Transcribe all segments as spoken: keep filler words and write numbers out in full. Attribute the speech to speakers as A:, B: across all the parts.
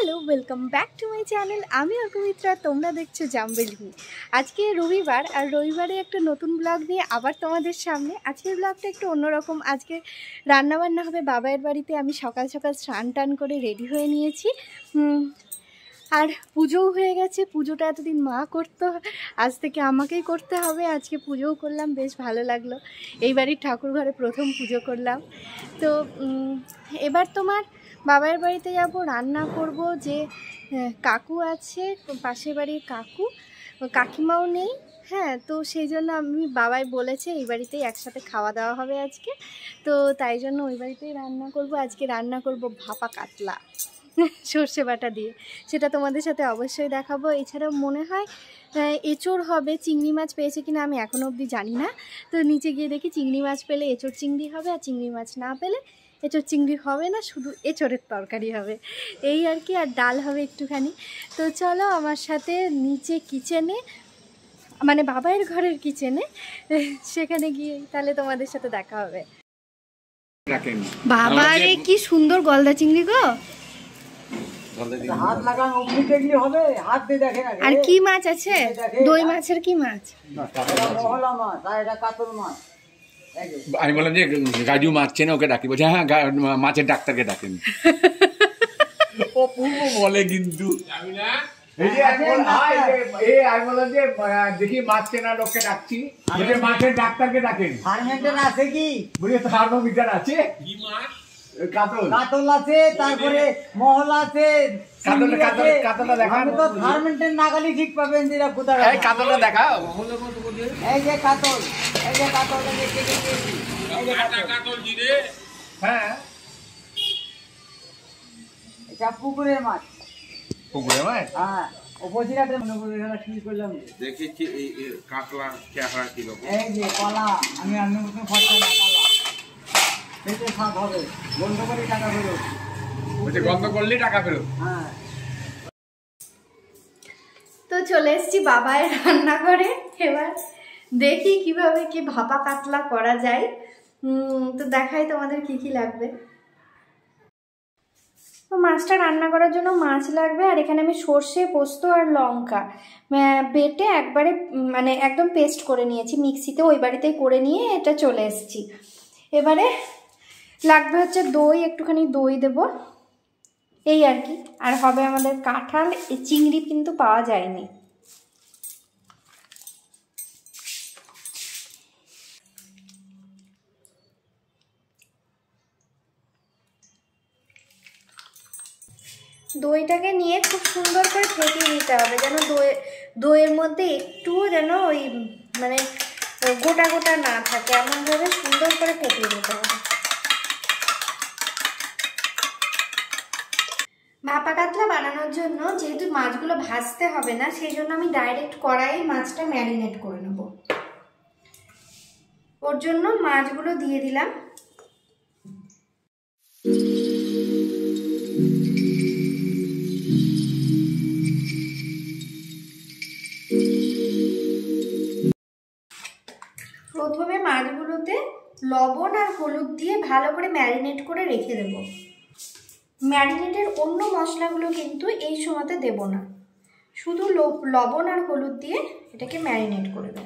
A: Hello welcome back to my channel आमी अर्कमित्रा तोमरा देखছো জাম্বেলভি। আজকে রবিবার আর রবিবারে একটা নতুন ব্লগ নিয়ে আবার তোমাদের সামনে। আজকের ব্লগটা একটু অন্যরকম। আজকে রান্না বান্না হবে বাবাইয়ের বাড়িতে। আমি সকাল সকাল স্নান টান করে রেডি হয়ে নিয়েছি আর পুজোও হয়ে গেছে। পুজোটা এতদিন মা করতো, আজ থেকে আমাকেই করতে হবে। আজকে পুজোও করলাম, বেশ ভালো লাগলো। এই বাড়ির ঠাকুর ঘরে প্রথম পুজো করলাম। তো এবার তোমার বাবার বাড়িতে যাব, রান্না করব। যে কাকু আছে পাশের বাড়ির কাকু, কাকিমাও নেই, হ্যাঁ, তো সেই জন্য আমি বাবাই বলেছে এই বাড়িতেই একসাথে খাওয়া দাওয়া হবে আজকে। তো তাই জন্য ওই বাড়িতেই রান্না করব। আজকে রান্না করব ভাপা কাতলা সর্ষে বাটা দিয়ে, সেটা তোমাদের সাথে অবশ্যই দেখাবো। এছাড়াও মনে হয় এঁচোড় হবে। চিংড়ি মাছ পেয়েছে কিনা আমি এখনও অবধি জানি না। তো নিচে গিয়ে দেখি চিংড়ি মাছ পেলে এঁচোড় চিংড়ি হবে, আর চিংড়ি মাছ না পেলে এঁচোড় চিংড়ি হবে না, শুধু এঁচোড়ের তরকারি হবে, এই আর কি। আর ডাল হবে একটুখানি। তো চলো আমার সাথে নিচে কিচেনে, মানে বাবাইয়ের ঘরের কিচেনে, সেখানে গিয়ে তাহলে তোমাদের সাথে দেখা হবে। বাবারে কি সুন্দর গলদা চিংড়ি গো। আর কি মাছ আছে? দই মাছের কি মাছ?
B: আমি বললাম যে গাজু মাছ চেনে, ওকে ডাকি। বলছে হ্যাঁ মাছের ডাক্তারকে ডাকেন। ও পূর্ব বলে কিন্তু আমি বললাম যে দেখি মাছ চেনা লোককে ডাকছি, মাছের ডাক্তারকে ডাকেন।
C: আছে কি
B: বুঝলি, থার্মোমিটার আছে। কি মাছ? কাতল
C: কাতল আছে, তারপরে মহল আছে।
B: কাতলটা দেখা
C: তো থার্মোমিটার নাগালি ঠিক পাবেন যেটা কোথায়।
B: এই কাতলটা দেখা।
C: এই যে কাতল, এই যে কাতলটা দেখে দেখে
B: কাতল জিরে। হ্যাঁ,
C: এটা পুকুরের মাছ।
B: পুকুরের মাছ?
C: হ্যাঁ, উপজিরাতে মনে করে এখানে কি করলাম
B: দেখেছি। এই কাতলা কেমন কিলো?
C: এই যে কলা, আমি আমি ফটো না কলা এটা সাত হবে, বন্ধ করে টাকা ফেরত।
B: বলছে বন্ধ করলেই টাকা ফেরত।
C: হ্যাঁ,
A: তো চলে এসেছি বাবাই রান্না করে। এবার দেখি কিভাবে কি ভাপা কাতলা করা যায়। তো দেখাই তোমাদের কি কি লাগবে। তো মাছটা রান্না করার জন্য মাছ লাগবে। আর এখানে আমি সর্ষে, পোস্ত আর লঙ্কা বেটে একবারে মানে একদম পেস্ট করে নিয়েছি মিক্সিতে। ওই বাড়িতেই করে নিয়ে এটা চলে এসেছি। এবারে লাগবে হচ্ছে দই, একটুখানি দই দেব, এই আর কি। আর হবে আমাদের কাঁঠাল। এই চিংড়ি কিন্তু পাওয়া যায়নি। দইটাকে নিয়ে খুব সুন্দর করে ফেটিয়ে নিতে হবে, যেন দই দইয়ের মধ্যে একটুও যেন ওই মানে গোটা গোটা না থাকে, এমনভাবে সুন্দর করে ফেটিয়ে নিতে হবে। ভাপা কাতলা বানানোর জন্য যেহেতু মাছগুলো ভাজতে হবে না, সেই জন্য আমি ডাইরেক্ট কড়াইয়ে মাছটা ম্যারিনেট করে নেব। ওর জন্য মাছগুলো দিয়ে দিলাম। প্রথমে মাছগুলোতে লবণ আর হলুদ দিয়ে ভালো করে ম্যারিনেট করে রেখে দেব। ম্যারিনেটের অন্য মশলাগুলো কিন্তু এই সময়তে দেব না, শুধু লবণ আর হলুদ দিয়ে এটাকে ম্যারিনেট করে দেব।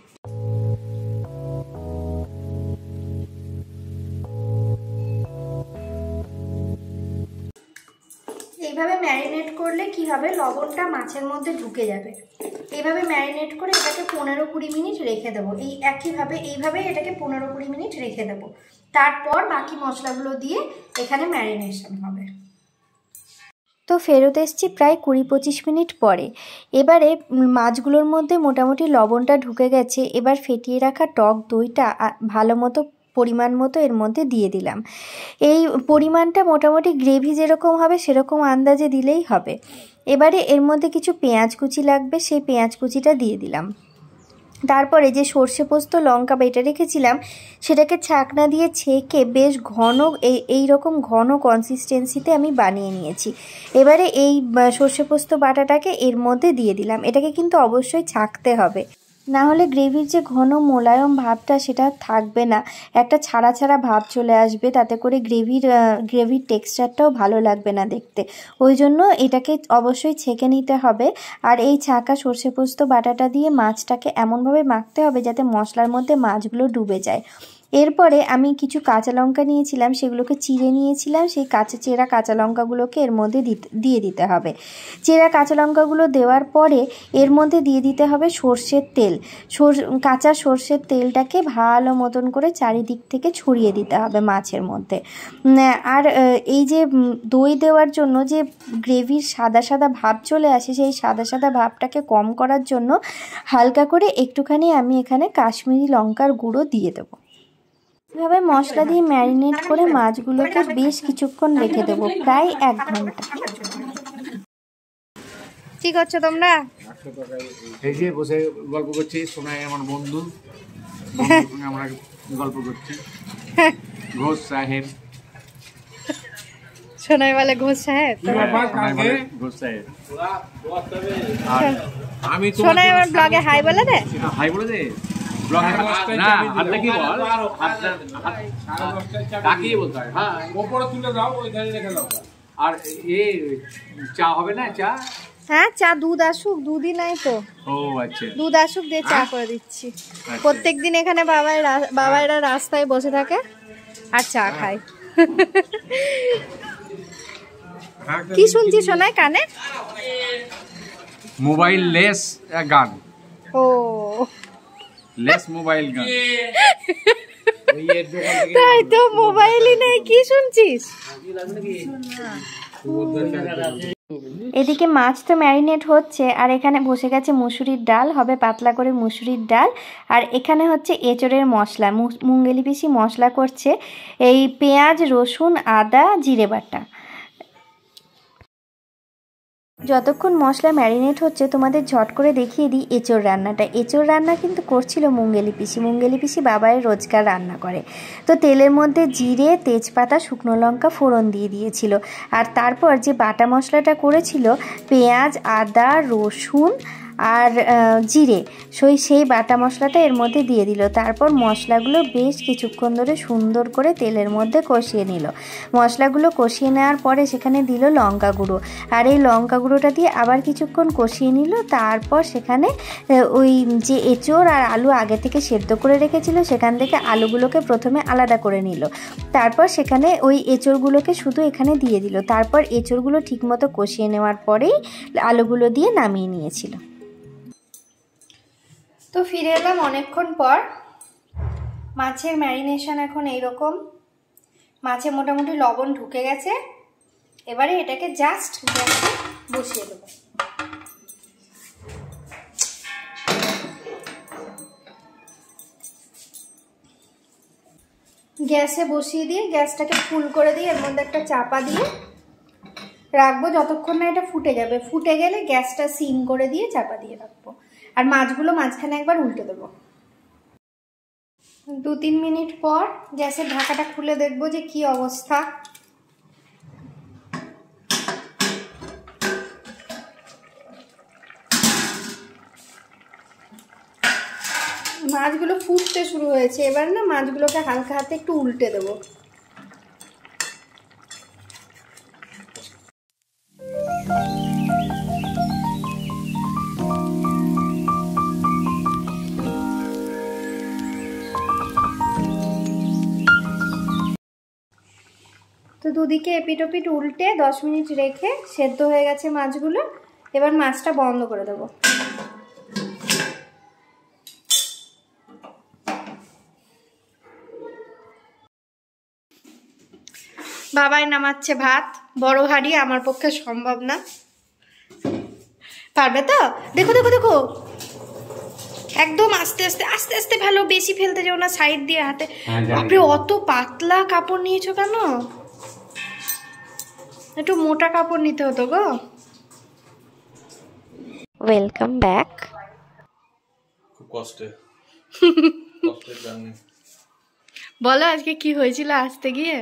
A: এইভাবে ম্যারিনেট করলে কি হবে, লবণটা মাছের মধ্যে ঢুকে যাবে। এইভাবে ম্যারিনেট করে এটাকে পনেরো কুড়ি মিনিট রেখে দেবো। এই একইভাবে এইভাবে এটাকে পনেরো কুড়ি মিনিট রেখে দেবো। তারপর বাকি মশলাগুলো দিয়ে এখানে ম্যারিনেশন হবে। তো ফেরত এসছি প্রায় কুড়ি পঁচিশ মিনিট পরে। এবারে মাছগুলোর মধ্যে মোটামুটি লবণটা ঢুকে গেছে। এবার ফেটিয়ে রাখা টক দইটা ভালো মতো পরিমাণ মতো এর মধ্যে দিয়ে দিলাম। এই পরিমাণটা মোটামুটি গ্রেভি যেরকম হবে সেরকম আন্দাজে দিলেই হবে। এবারে এর মধ্যে কিছু পেঁয়াজ কুচি লাগবে, সেই পেঁয়াজ কুচিটা দিয়ে দিলাম। তারপরে যে সর্ষে পোস্ত লঙ্কা বেটে রেখেছিলাম সেটাকে ছাঁকনা দিয়ে ছেঁকে বেশ ঘন এই এই রকম ঘন কনসিস্টেন্সিতে আমি বানিয়ে নিয়েছি। এবারে এই সর্ষে পোস্ত বাটাটাকে এর মধ্যে দিয়ে দিলাম। এটাকে কিন্তু অবশ্যই ছাঁকতে হবে। না হলে গ্রেভির যে ঘন মোলায়ম ভাবটা সেটা থাকবে না, একটা ছাড়া ছাড়া ভাব চলে আসবে, তাতে করে গ্রেভির গ্রেভির টেক্সচারটাও ভালো লাগবে না দেখতে। ওই জন্য এটাকে অবশ্যই ছেঁকে নিতে হবে। আর এই ছাঁকা সর্ষে পোস্ত বাটাটা দিয়ে মাছটাকে এমনভাবে মাখতে হবে যাতে মশলার মধ্যে মাছগুলো ডুবে যায়। এরপরে আমি কিছু কাঁচা লঙ্কা নিয়েছিলাম, সেগুলোকে চিড়ে নিয়েছিলাম, সেই কাঁচা চেরা কাঁচা লঙ্কাগুলোকে এর মধ্যে দিতে দিয়ে দিতে হবে। চেরা কাঁচা লঙ্কাগুলো দেওয়ার পরে এর মধ্যে দিয়ে দিতে হবে সর্ষের তেল। কাঁচা সর্ষের তেলটাকে ভালো মতন করে চারিদিক থেকে ছড়িয়ে দিতে হবে মাছের মধ্যে। আর এই যে দই দেওয়ার জন্য যে গ্রেভির সাদা সাদা ভাব চলে আসে, সেই সাদা সাদা ভাবটাকে কম করার জন্য হালকা করে একটুখানি আমি এখানে কাশ্মীরি লঙ্কার গুঁড়ো দিয়ে দেবো। এভাবে মশলা দিয়ে ম্যারিনেট করে মাছগুলোকে বেশ কিছুক্ষণ রেখে দেবো, প্রায় এক ঘন্টা। কি করছো তোমরা?
B: এই যে বসে গল্প করছি, সোনাই আমার বন্ধু, আমরা গল্প করছি। ঘোষ সাহেব,
A: সোনাই বলে ঘোষ সাহেব,
B: ঘোষ সাহেব। আমি
A: সোনাই আমার ব্লগে হাই বলে দে,
B: হাই বলে দে। না হাতটা কি বল, তাকিয়ে বলতে হয়। হ্যাঁ ওপরে তুলে দাও, ওইখানে রেখে দাও। আর এ চা হবে না? চা,
A: হ্যাঁ চা দুধ আসুক, দুধই নাই তো।
B: ও আচ্ছা, দুধ
A: আসুক দিয়ে চা করে দিচ্ছি। প্রত্যেকদিন এখানে বাবাই বাবাইরা রাস্তায় বসে থাকে আর চা খায়। কি শুনছি সোনাই কানে?
B: মোবাইল লেস গান।
A: ও
B: লেস মোবাইল গান।
A: তাই তো, মোবাইলই নেই, কি শুনছিস? এদিকে মাছ তো ম্যারিনেট হচ্ছে, আর এখানে বসে গেছে মুসুরির ডাল, হবে পাতলা করে মুসুরির ডাল। আর এখানে হচ্ছে এঁচড়ের মশলা, মুঙ্গেলি পিসি মশলা করছে, এই পেঁয়াজ রসুন আদা জিরে বাটা। যতক্ষণ মশলা ম্যারিনেট হচ্ছে তোমাদের ঝট করে দেখিয়ে দিই এঁচড় রান্নাটা। এঁচড় রান্না কিন্তু করছিল মুঙ্গেলি পিসি। মুঙ্গেলি পিসি বাবায়ের রোজকার রান্না করে। তো তেলের মধ্যে জিরে তেজপাতা শুকনো লঙ্কা ফোড়ন দিয়ে দিয়েছিল, আর তারপর যে বাটা মশলাটা করেছিল পেঁয়াজ আদা রসুন আর জিরে, সেই সেই বাটা মশলাটা এর মধ্যে দিয়ে দিল। তারপর মশলাগুলো বেশ কিছুক্ষণ ধরে সুন্দর করে তেলের মধ্যে কষিয়ে নিল। মশলাগুলো কষিয়ে নেওয়ার পরে সেখানে দিল লঙ্কা গুঁড়ো, আর এই লঙ্কা গুঁড়োটা দিয়ে আবার কিছুক্ষণ কষিয়ে নিল। তারপর সেখানে ওই যে এঁচড় আর আলু আগে থেকে সেদ্ধ করে রেখেছিল, সেখান থেকে আলুগুলোকে প্রথমে আলাদা করে নিল। তারপর সেখানে ওই এঁচড়গুলোকে শুধু এখানে দিয়ে দিল। তারপর এঁচড়গুলো ঠিকমতো কষিয়ে নেওয়ার পরেই আলুগুলো দিয়ে নামিয়ে নিয়েছিল। তো ফিরে এলাম অনেকক্ষণ পর। মাছের ম্যারিনেশন এখন এইরকম, মাছে মোটামুটি লবণ ঢুকে গেছে। এবারে এটাকে জাস্ট গ্যাসে বসিয়ে দেবো। গ্যাসে বসিয়ে দিয়ে গ্যাসটাকে ফুল করে দিয়ে এর মধ্যে একটা চাপা দিয়ে রাখবো যতক্ষণ না এটা ফুটে যাবে। ফুটে গেলে গ্যাসটা সিম করে দিয়ে চাপা দিয়ে রাখবো, আর মাছগুলো মাঝখানে একবার উল্টে দেবো। দু তিন মিনিট পর গ্যাসের ঢাকাটা খুলে দেখবো যে কি অবস্থা। মাছগুলো ফুটতে শুরু হয়েছে। এবার না মাছগুলোকে হালকা হাতে একটু উল্টে দেবো। তো দুদিকে এপিট ওপিট উল্টে দশ মিনিট রেখে সেদ্ধ হয়ে গেছে মাছগুলো। এবার মাছটা বন্ধ করে দেবো। বাবাই নামাচ্ছে ভাত, বড় হাঁড়ি, আমার পক্ষে সম্ভব না। পারবে তো? দেখো দেখো দেখো, একদম আস্তে আস্তে আস্তে আস্তে ভালো, বেশি ফেলতে যাও না, সাইড দিয়ে হাতে। বাপরে অত পাতলা কাপড় নিয়েছো কেন? একটু মোটা কাপড় নিতে হতো গো। Welcome back.
D: খুব কষ্টে কষ্টের জার্নি।
A: বলো আজকে কি হয়েছিল আসতে গিয়ে?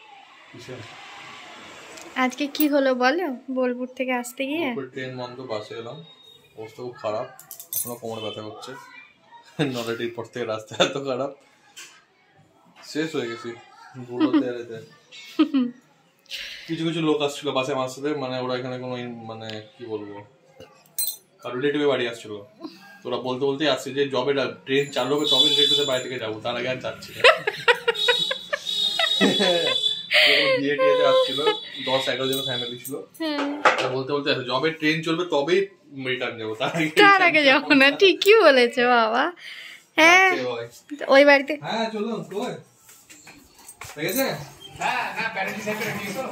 A: আজকে কি হলো বলো, বোলপুর থেকে আসতে গিয়ে?
D: ট্রেন বন্ধ, বাসে এলাম, অবস্থা খুব খারাপ, এখনো কোমর ব্যথা করছে। নটাটির পর থেকে রাস্তা এত খারাপ, শেষ হয়ে গেছি পুরো তেরেতে। কিছু কিছু লোক আসছিল বাসে আমার সাথে, মানে ওরা এখানে কোনো মানে কি বলবো কারো রিলেটিভে বাড়ি আসছিল, তো ওরা বলতে বলতে আসছে যে জবে ট্রেন চালু হবে তবে রিলেটিভে বাড়ি থেকে যাবো, তার আগে আর যাচ্ছি না। বিয়ে টিয়েতে আসছিল, দশ এগারো জন ফ্যামিলি ছিল, বলতে বলতে জবে ট্রেন চলবে তবেই রিটার্ন যাবো,
A: তার আগে যাবো না। ঠিকই বলেছে বাবা। হ্যাঁ ওই বাড়িতে
D: হ্যাঁ চলুন কই ঠিক আছে।
B: হ্যাঁ না প্যারেন্ট হিসেবে রেডি তো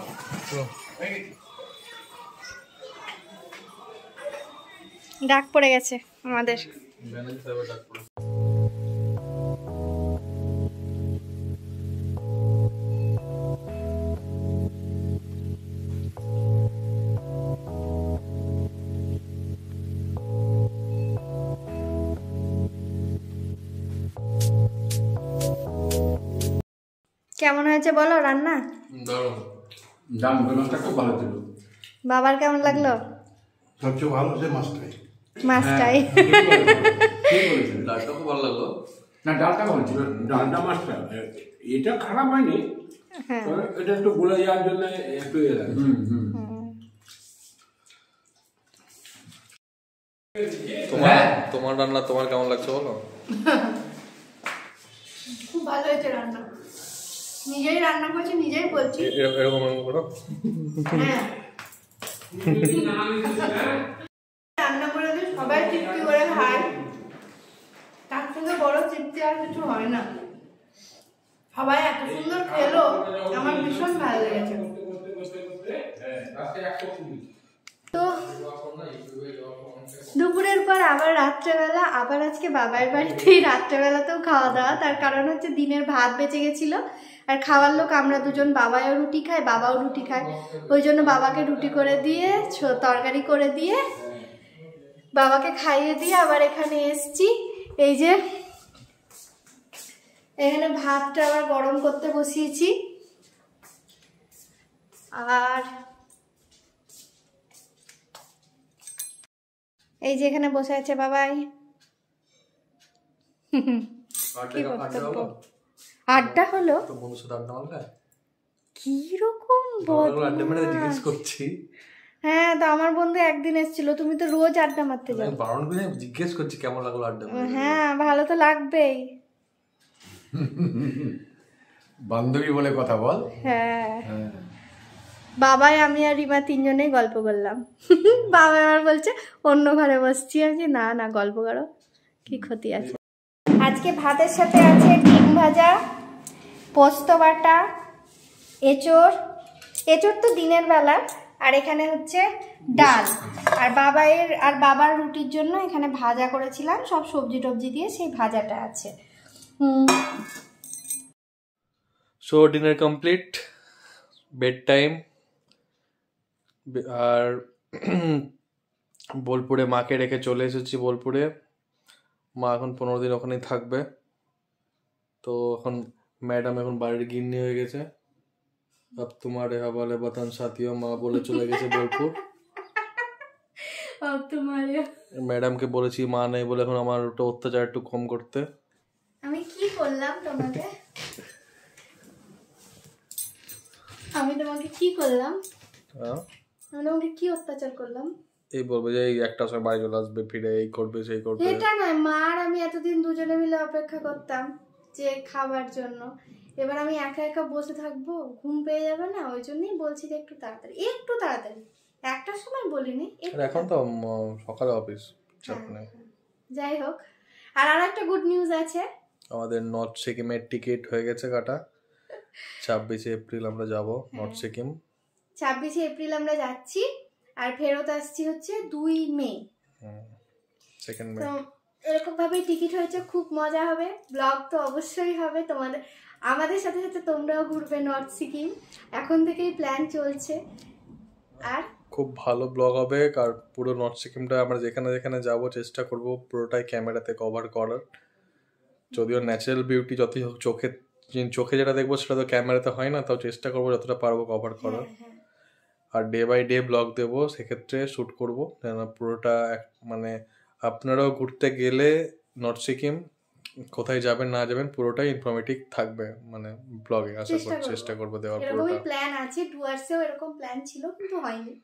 A: ডাক পড়ে গেছে আমাদের।
D: ম্যানেজ হিসেবে ডাক পড়ে।
A: কেমন হয়েছে বলো রান্না?
D: দারুণ
B: দাম মাছটা খুব ভালো ছিল।
A: বাবার কেমন লাগলো?
E: সবচেয়ে ভালো হচ্ছে মাছটাই।
A: মাছটাই
B: ঠিক বলেছেন।
D: ডালটা খুব ভালো লাগলো।
B: না ডালটা ভালো ছিল,
E: ডালটা মাছটা এটা খারাপ হয়নি,
A: হ্যাঁ
E: তবে এটা একটু গলে যাওয়ার জন্য একটু ইয়ে লাগে।
B: হুম হুম
D: তোমার তোমার রান্না তোমার কেমন লাগছে বলো?
A: খুব ভালো হয়েছে রান্না, নিজেই রান্না করছি নিজেই বলছি।
D: এ- এরকম এরকম করো।
A: হ্যাঁ রান্না করে দিয়ে সবাই তৃপ্তি করে খায়, তার থেকে বড় তৃপ্তি আর কিছু হয় না। সবাই এত সুন্দর খেলো, আমার ভীষণ ভালো লেগেছে। তো দুপুরের পর আবার রাত্রেবেলা, আবার আজকে বাবার বাড়িতেই রাত্রেবেলাতেও খাওয়া দাওয়া। তার কারণ হচ্ছে দিনের ভাত বেঁচে গেছিলো, আর খাওয়ার লোক আমরা দুজন, বাবাও রুটি খায় বাবাও রুটি খায়, ওই জন্য বাবাকে রুটি করে দিয়ে ছ- তরকারি করে দিয়ে বাবাকে খাইয়ে দিয়ে আবার এখানে এসছি। এই যে এখানে ভাতটা আবার গরম করতে বসিয়েছি, আর এই যে এখানে বসে আছে বাবাই। কি বক্তব্য? আড্ডা হলো?
D: তো বন্ধুর সাথে আড্ডা মারলে?
A: কি রকম
D: আমরা আড্ডা মেরে জিজ্ঞেস করছি।
A: হ্যাঁ তো আমার বন্ধু একদিন এসেছিল, তুমি তো রোজ আড্ডা মারতে যাও।
D: আমি বারণ করে জিজ্ঞেস করছি কেমন লাগলো আড্ডা মেরে।
A: হ্যাঁ ভালো তো লাগবেই।
B: বান্ধবী বলে কথা বল।
A: হ্যাঁ বাবাই আমি আর রিমা তিনজনেই গল্প করলাম। বাবা আমার বলছে অন্য ঘরে বসছি, আমি না না গল্প করো, কি ক্ষতি আছে। আজকে ভাতের সাথে আছে ডিম ভাজা, পোস্ত বাটা, এঁচড়, এঁচড় তো দিনের বেলা, আর এখানে হচ্ছে ডাল, আর বাবাইয়ের আর বাবার রুটির জন্য এখানে ভাজা করেছিলাম সব সবজি টবজি দিয়ে, সেই ভাজাটা আছে। Hmm
D: so dinner complete, bed time. আর বোলপুরে মাকে রেখে চলে এসেছি বোলপুরে। মা এখন পনেরো দিন ওখানেই থাকবে। তো এখন ম্যাডাম এখন বাড়ির গিন্নি হয়ে গেছে। আব তোমারে হাওয়ালে বাতান সাথীও, মা বলে চলে গেছে বোলপুর। ম্যাডামকে বলেছি মা নেই বলে এখন আমার ওটা অত্যাচার একটু কম করতে।
A: আমি কি করলাম তোমাকে? আমি তোমাকে কি করলাম?
D: হ্যাঁ
A: আমি তোমাকে কি অত্যাচার করলাম?
D: এই বলবে যে এই একটা সময় বাড়ি চলে আসবে, ফিরে এই করবে সেই করবে।
A: এটা নয়, মা আর আমি এতদিন দুজনে মিলে অপেক্ষা করতাম যে খাবার জন্য, এবার আমি একা একা বসে থাকবো, ঘুম পেয়ে যাবে না, ওই জন্যই বলছি যে একটু তাড়াতাড়ি, একটু তাড়াতাড়ি, একটার সময় বলিনি।
D: আর এখন তো উম, সকালে অফিস, চাপ নেই।
A: যাই হোক, আর আর একটা গুড নিউজ আছে,
D: আমাদের নর্থ সিকিমের টিকিট হয়ে গেছে কাটা। ছাব্বিশে এপ্রিল আমরা যাব নর্থ সিকিম।
A: ছাব্বিশে এপ্রিল আমরা যাচ্ছি, আর ফেরত আসছি হচ্ছে দুই মে।
D: সেকেন্ড মে।
A: তো এরকম ভাবেই টিকিট হয়েছে, খুব মজা হবে, ব্লগ তো অবশ্যই হবে তোমাদের, আমাদের সাথে সাথে তোমরাও ঘুরবে নর্থ সিকিম, এখন থেকেই প্ল্যান চলছে। আর
D: খুব ভালো ব্লগ হবে, আর পুরো নর্থ সিকিমটা আমরা যেখানে যেখানে যাব চেষ্টা করব পুরোটাই ক্যামেরাতে কভার করার। যদিও ন্যাচারাল বিউটি যতই হোক চোখে চোখে যেটা দেখবো সেটা তো ক্যামেরাতে হয় না, তাও চেষ্টা করবো যতটা পারবো কভার করার। আর ডে বাই ডে ব্লগ দেবো, সেক্ষেত্রে শ্যুট করবো যেন পুরোটা এক মানে আপনারাও ঘুরতে গেলে নর্থ সিকিম কোথায় যাবেন না যাবেন পুরোটাই ইনফরমেটিভ থাকবে, মানে ব্লগে আশা
A: চেষ্টা
D: করি
A: করবো।
D: চেষ্টা করবো দেওয়ার
A: এরকমই
D: পুরোটা।
A: প্ল্যান আছে, ডুয়ার্সেও এরকম প্ল্যান ছিল কিন্তু হয়নি।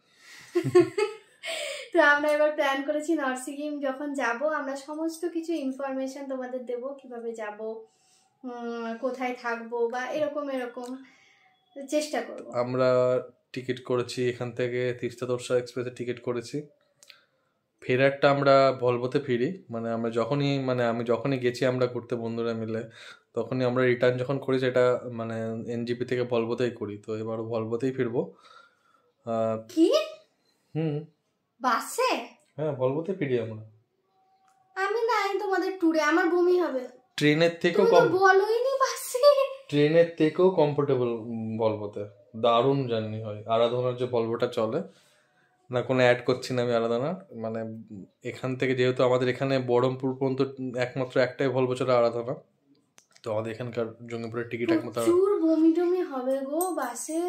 A: তো আমরা এবার প্ল্যান করেছি নর্থ সিকিম যখন যাব আমরা সমস্ত কিছু ইনফরমেশন তোমাদের দেব, কিভাবে যাব, কোথায় থাকবো বা এরকম এরকম চেষ্টা করব।
D: আমরা টিকিট করেছি এখান থেকে তিস্তা তোরসা এক্সপ্রেসের টিকিট করেছি। ফেরারটা আমরা ভলভোতে ফিরি, মানে আমরা যখনই মানে আমি যখনই গেছি আমরা ঘুরতে বন্ধুরা মিলে, তখনই আমরা রিটার্ন যখন করি সেটা মানে এনজিপি থেকে ভলভোতেই করি। তো এবারও ভলভোতেই ফিরবো। আহ,
A: কি
D: হুম
A: বাসে?
D: হ্যাঁ ভলভোতে ফিরি আমরা।
A: আমি নাই তোমাদের ট্যুরে, আমার বমি হবে।
D: ট্রেনের থেকেও
A: তুমি
D: কম,
A: তো বলোইনি বাসে।
D: ট্রেনের থেকেও কমফোর্টেবল ভলভোতে, দারুণ জার্নি হয়। আরাধনার যে ভলভোটা চলে না, কোনো অ্যাড করছি না আমি আরাধনা, মানে এখান থেকে যেহেতু আমাদের এখানে বহরমপুর পর্যন্ত একমাত্র একটাই ভলভো চলে আরাধনা, তো আমাদের এখানকার জঙ্গিপুরের টিকিট একমাত্র।
A: প্রচুর বমি টমি হবে গো বাসে।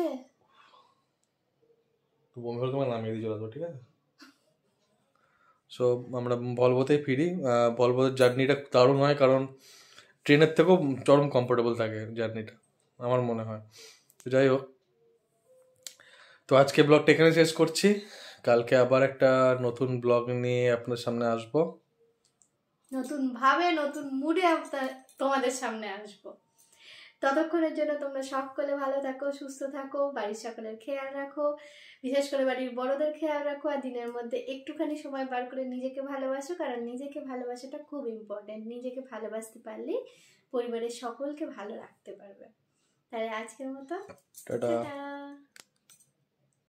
D: তো বমি হলে তোমার নামিয়ে দিয়ে চলে আসবো, ঠিক আছে? সো আমরা ভলভোতেই ফিরি। ভলভোর জার্নিটা দারুণ হয়, কারণ ট্রেনের থেকেও চরম কমফোর্টেবল থাকে জার্নিটা আমার মনে হয়। তো যাই হোক, তো আজকে ব্লগটা এখানে শেষ করছি। কালকে আবার একটা নতুন ব্লগ নিয়ে আপনার সামনে আসবো,
A: নতুন ভাবে নতুন মুডে তোমাদের সামনে আসবো। ততক্ষণের জন্য তোমরা সকলে ভালো থাকো, সুস্থ থাকো, বাড়ির সকলের খেয়াল রাখো, বিশেষ করে বাড়ির বড়দের খেয়াল রাখো, আর দিনের মধ্যে একটুখানি সময় বার করে নিজেকে ভালোবাসো, কারণ নিজেকে ভালোবাসাটা খুব ইম্পর্টেন্ট। নিজেকে ভালোবাসতে পারলে পরিবারের সকলকে ভালো রাখতে পারবে। তাহলে আজকের মতো
D: টাটা।
A: টাটা।